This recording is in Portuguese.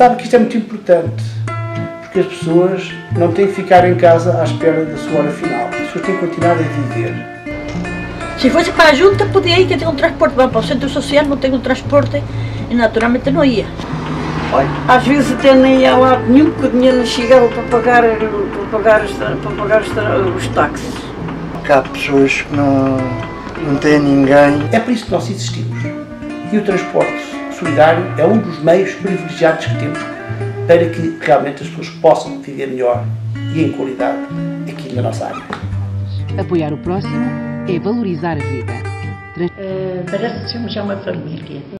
sabe que isto é muito importante, porque as pessoas não têm que ficar em casa à espera da sua hora final. As pessoas têm que continuar a viver. Se fosse para a junta, podia ir que tem um transporte. Vai para o centro social, não tem um transporte e naturalmente não ia. Olha, às vezes até nem ia lá nenhum, porque o dinheiro não chegava para pagar os táxis. Há pessoas que não têm ninguém. É por isso que nós existimos. E o transporte solidário é um dos meios privilegiados que temos para que realmente as pessoas possam viver melhor e em qualidade aqui na nossa área. Apoiar o próximo é valorizar a vida. Parece que somos já uma família.